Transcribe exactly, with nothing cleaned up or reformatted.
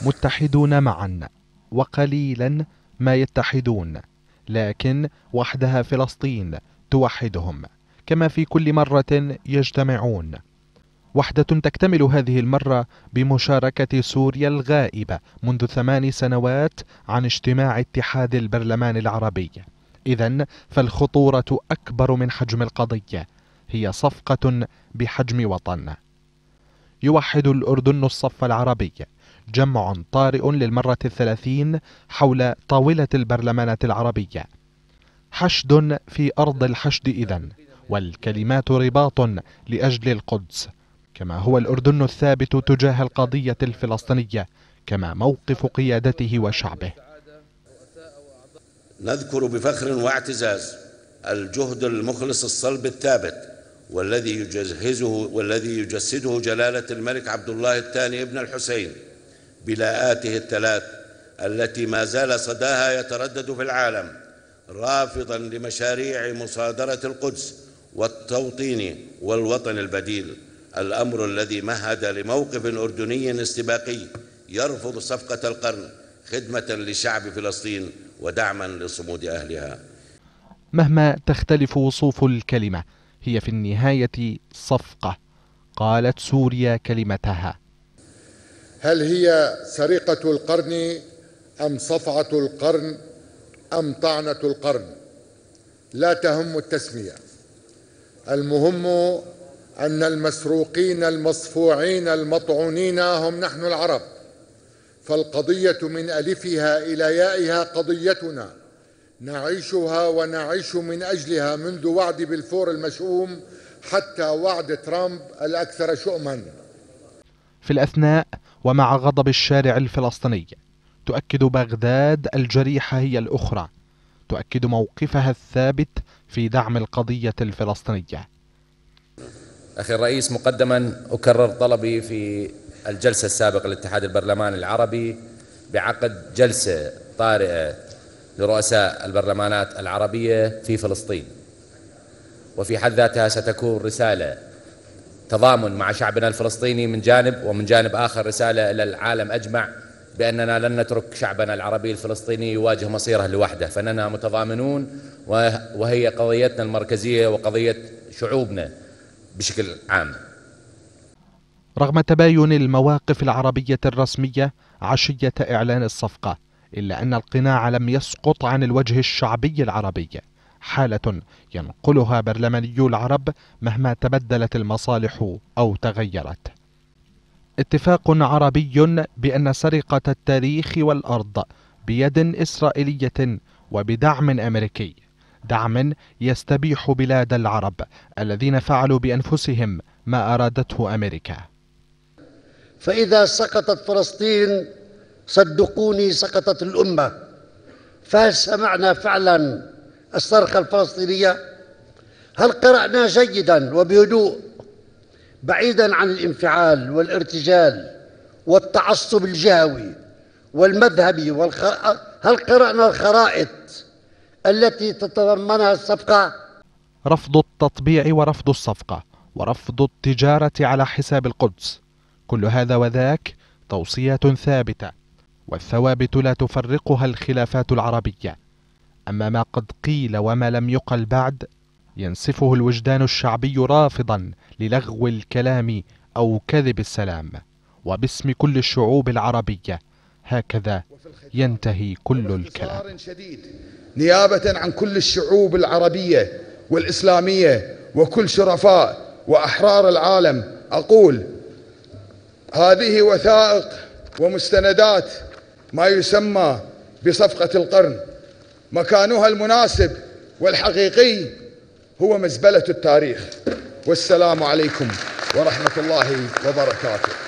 متحدون معا وقليلا ما يتحدون، لكن وحدها فلسطين توحدهم كما في كل مرة يجتمعون. وحدة تكتمل هذه المرة بمشاركة سوريا الغائبة منذ ثمان سنوات عن اجتماع اتحاد البرلمان العربي. إذن فالخطورة أكبر من حجم القضية، هي صفقة بحجم وطن. يوحد الأردن الصف العربي، جمع طارئ للمرة الثلاثين حول طاولة البرلمانات العربية. حشد في أرض الحشد إذن، والكلمات رباط لأجل القدس، كما هو الأردن الثابت تجاه القضية الفلسطينية، كما موقف قيادته وشعبه. نذكر بفخر واعتزاز الجهد المخلص الصلب الثابت والذي يجهزه والذي يجسده جلالة الملك عبد الله الثاني ابن الحسين بلاءاته الثلاث التي ما زال صداها يتردد في العالم، رافضا لمشاريع مصادرة القدس والتوطين والوطن البديل، الأمر الذي مهد لموقف أردني استباقي يرفض صفقة القرن خدمة لشعب فلسطين ودعما لصمود أهلها. مهما تختلف وصوف الكلمة، هي في النهاية صفقة. قالت سوريا كلمتها: هل هي سرقة القرن أم صفعة القرن أم طعنة القرن؟ لا تهم التسمية، المهم أن المسروقين المصفوعين المطعونين هم نحن العرب، فالقضية من ألفها إلى يائها قضيتنا، نعيشها ونعيش من أجلها منذ وعد بلفور المشؤوم حتى وعد ترامب الأكثر شؤما. في الأثناء ومع غضب الشارع الفلسطيني، تؤكد بغداد الجريحة هي الأخرى، تؤكد موقفها الثابت في دعم القضية الفلسطينية. أخي الرئيس، مقدما أكرر طلبي في الجلسة السابقة لاتحاد البرلمان العربي بعقد جلسة طارئة لرؤساء البرلمانات العربية في فلسطين، وفي حد ذاتها ستكون رسالة تضامن مع شعبنا الفلسطيني من جانب، ومن جانب آخر رسالة إلى العالم أجمع بأننا لن نترك شعبنا العربي الفلسطيني يواجه مصيره لوحده، فإننا متضامنون، وهي قضيتنا المركزية وقضية شعوبنا بشكل عام. رغم تباين المواقف العربية الرسمية عشية إعلان الصفقة، إلا أن القناع لم يسقط عن الوجه الشعبي العربي، حالة ينقلها برلمانيو العرب مهما تبدلت المصالح أو تغيرت. اتفاق عربي بأن سرقة التاريخ والأرض بيد إسرائيلية وبدعم أمريكي، دعم يستبيح بلاد العرب الذين فعلوا بأنفسهم ما أرادته أمريكا. فإذا سقطت فلسطين صدقوني سقطت الأمة. فهل سمعنا فعلا الصرخة الفلسطينية؟ هل قرأنا جيدا وبهدوء بعيدا عن الانفعال والارتجال والتعصب الجهوي والمذهبي والخ... هل قرأنا الخرائط التي تتضمنها الصفقة؟ رفض التطبيع ورفض الصفقة ورفض التجارة على حساب القدس، كل هذا وذاك توصيات ثابتة، والثوابت لا تفرقها الخلافات العربية. أما ما قد قيل وما لم يقل بعد ينسفه الوجدان الشعبي رافضا للغو الكلام أو كذب السلام. وباسم كل الشعوب العربية هكذا ينتهي كل الكلام. نيابة عن كل الشعوب العربية والإسلامية وكل شرفاء وأحرار العالم أقول: هذه وثائق ومستندات ما يسمى بصفقة القرن، مكانها المناسب والحقيقي هو مزبلة التاريخ. والسلام عليكم ورحمة الله وبركاته.